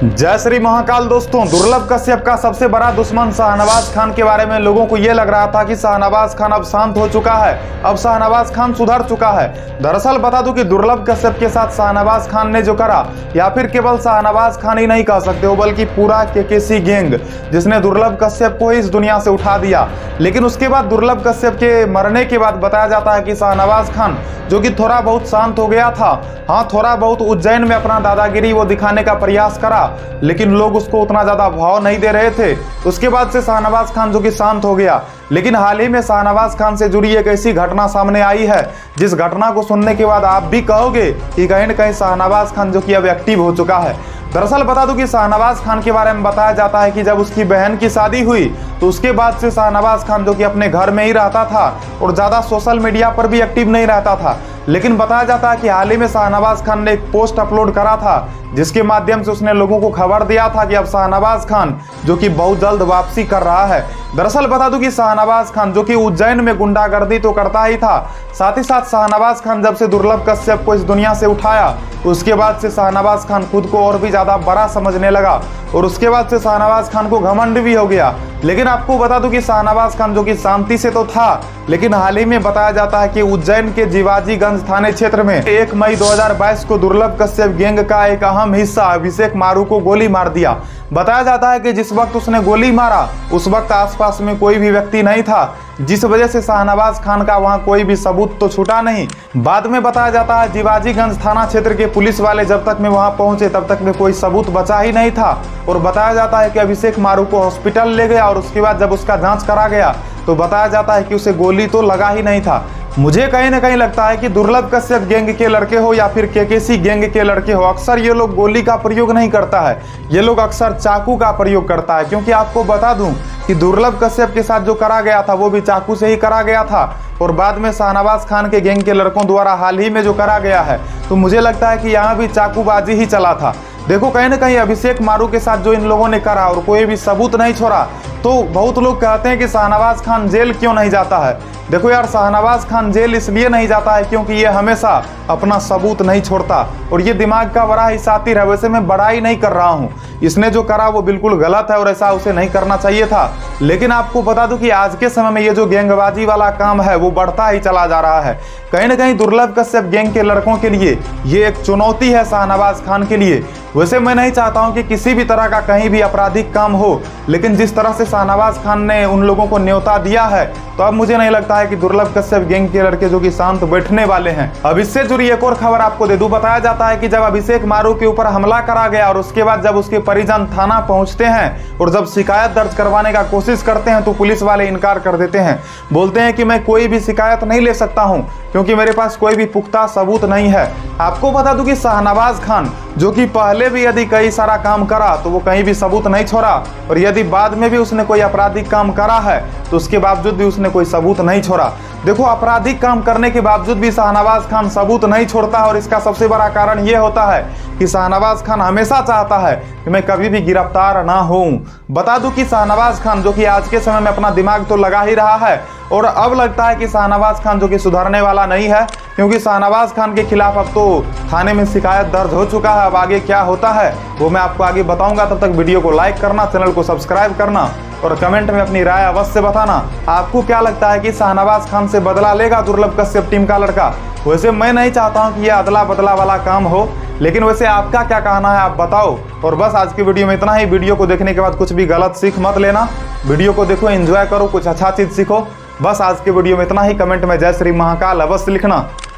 जय श्री महाकाल। दोस्तों, दुर्लभ कश्यप का सबसे बड़ा दुश्मन शाहनवाज खान के बारे में लोगों को यह लग रहा था कि शाहनवाज खान अब शांत हो चुका है, अब शाहनवाज खान सुधर चुका है। दरअसल बता दूं कि दुर्लभ कश्यप के साथ शाहनवाज खान ने जो करा, या फिर केवल शाहनवाज खान ही नहीं कह सकते हो, बल्कि पूरा केकेसी गैंग जिसने दुर्लभ कश्यप को इस दुनिया से उठा दिया। लेकिन उसके बाद दुर्लभ कश्यप के मरने के बाद बताया जाता है कि शाहनवाज खान जो कि थोड़ा बहुत शांत हो गया था, हाँ थोड़ा बहुत उज्जैन में अपना दादागिरी वो दिखाने का प्रयास करा, लेकिन लोग उसको उतना ज्यादा भाव नहीं दे रहे थे। उसके बाद से शाहनवाज खान जो कि शांत हो गया। लेकिन हाल ही में शाहनवाज खान से जुड़ी एक ऐसी घटना सामने आई है जिस घटना को सुनने के बाद आप भी कहोगे कि कहीं न कहीं शाहनवाज खान जो कि अब एक्टिव हो चुका है। दरअसल बता दूं कि शाहनवाज खान के बारे में बताया जाता है कि जब उसकी बहन की शादी हुई तो उसके बाद से शाहनवाज खान जो कि अपने घर में ही रहता था और ज़्यादा सोशल मीडिया पर भी एक्टिव नहीं रहता था। लेकिन बताया जाता है कि हाल ही में शाहनवाज खान ने एक पोस्ट अपलोड करा था जिसके माध्यम से उसने लोगों को खबर दिया था कि अब शाहनवाज खान जो कि बहुत जल्द वापसी कर रहा है। दरअसल बता दूं कि शाहनवाज खान जो कि उज्जैन में गुंडागर्दी तो करता ही था, साथ ही साथ शाहनवाज खान जब से दुर्लभ कश्यप को इस दुनिया से उठाया उसके बाद से शाहनवाज खान खुद को और भी ज्यादा बड़ा समझने लगा और उसके बाद से शाहनवाज खान को घमंड भी हो गया। लेकिन आपको बता दूं कि शाहनवाज खान जो कि शांति से तो था, लेकिन हाल ही में बताया जाता है कि उज्जैन के जीवाजीगंज थाने क्षेत्र में 1 मई 2022 को दुर्लभ कश्यप गैंग का एक अहम हिस्सा अभिषेक मारू को गोली मार दिया। बताया जाता है कि जिस वक्त उसने गोली मारा उस वक्त आसपास में कोई भी व्यक्ति नहीं था, जिस वजह से शाहनवाज खान का वहां कोई भी सबूत तो छूटा नहीं। बाद में बताया जाता है जीवाजीगंज थाना क्षेत्र के पुलिस वाले जब तक में वहां पहुंचे तब तक में कोई सबूत बचा ही नहीं था और बताया जाता है कि अभिषेक मारू को हॉस्पिटल ले गया और उसके बाद जब उसका जांच करा गया तो बताया जाता है कि उसे गोली तो लगा ही नहीं था। मुझे कहीं ना कहीं लगता है कि दुर्लभ कश्यप गैंग के लड़के हो या फिर केकेसी गैंग के लड़के हो, अक्सर ये लोग गोली का प्रयोग नहीं करता है, ये लोग अक्सर चाकू का प्रयोग करता है। क्योंकि आपको बता दूं कि दुर्लभ कश्यप के साथ जो करा गया था वो भी चाकू से ही करा गया था और बाद में शाहनवाज खान के गैंग के लड़कों द्वारा हाल ही में जो करा गया है तो मुझे लगता है कि यहाँ भी चाकूबाजी ही चला था। देखो कहीं ना कहीं अभिषेक मारू के साथ जो इन लोगों ने करा और कोई भी सबूत नहीं छोड़ा, तो बहुत लोग कहते हैं कि शाहनवाज खान जेल क्यों नहीं जाता है। देखो यार, शाहनवाज खान जेल इसलिए नहीं जाता है क्योंकि ये हमेशा अपना सबूत नहीं छोड़ता और ये दिमाग का बड़ा ही शातिर है। वैसे मैं बड़ाई नहीं कर रहा हूँ, इसने जो करा वो बिल्कुल गलत है और ऐसा उसे नहीं करना चाहिए था। लेकिन आपको बता दूं कि आज के समय में ये जो गैंगबाजी वाला काम है वो बढ़ता ही चला जा रहा है। कहीं ना कहीं दुर्लभ कश्यप गैंग के लड़कों के लिए ये एक चुनौती है शाहनवाज खान के लिए। वैसे मैं नहीं चाहता हूं कि किसी भी तरह का कहीं भी आपराधिक काम हो, लेकिन जिस तरह से शाहनवाज खान ने उन लोगों को न्योता दिया है तो अब मुझे नहीं लगता है कि दुर्लभ कश्यप गैंग के लड़के जो कि शांत बैठने वाले हैं। अब इससे जुड़ी एक और खबर आपको दे दूं। बताया जाता है कि जब अभिषेक मारू के ऊपर हमला करा गया और उसके बाद जब उसके परिजन थाना पहुंचते हैं और जब शिकायत दर्ज करवाने का कोशिश करते हैं तो पुलिस वाले इनकार कर देते हैं, बोलते हैं कि मैं कोई भी शिकायत नहीं ले सकता हूं क्योंकि मेरे पास कोई भी पुख्ता सबूत नहीं है। आपको बता दूं कि शाहनवाज खान जो कि पहले भी यदि कई सारा काम करा तो वो कहीं भी सबूत नहीं छोड़ा और यदि बाद में भी उसने कोई आपराधिक काम करा है तो उसके बावजूद भी उसने कोई सबूत नहीं छोड़ा। देखो, आपराधिक काम करने के बावजूद भी शाहनवाज खान सबूत नहीं छोड़ता और इसका सबसे बड़ा कारण ये होता है कि शाहनवाज खान हमेशा चाहता है कि मैं कभी भी गिरफ्तार ना होऊं। बता दूं कि शाहनवाज खान जो कि आज के समय में अपना दिमाग तो लगा ही रहा है और अब लगता है कि शाहनवाज खान जो कि सुधरने वाला नहीं है, क्योंकि शाहनवाज खान के खिलाफ अब तो थाने में शिकायत दर्ज हो चुका है। अब आगे क्या होता है वो मैं आपको आगे बताऊंगा। तब तक वीडियो को लाइक करना, चैनल को सब्सक्राइब करना और कमेंट में अपनी राय अवश्य बताना। आपको क्या लगता है कि शाहनवाज खान से बदला लेगा दुर्लभ कश्यप टीम का लड़का? वैसे मैं नहीं चाहता हूं कि यह अदला बदला वाला काम हो, लेकिन वैसे आपका क्या कहना है आप बताओ। और बस आज की वीडियो में इतना ही। वीडियो को देखने के बाद कुछ भी गलत सीख मत लेना, वीडियो को देखो, एंजॉय करो, कुछ अच्छा चीज सीखो। बस आज की वीडियो में इतना ही। कमेंट में जय श्री महाकाल अवश्य लिखना।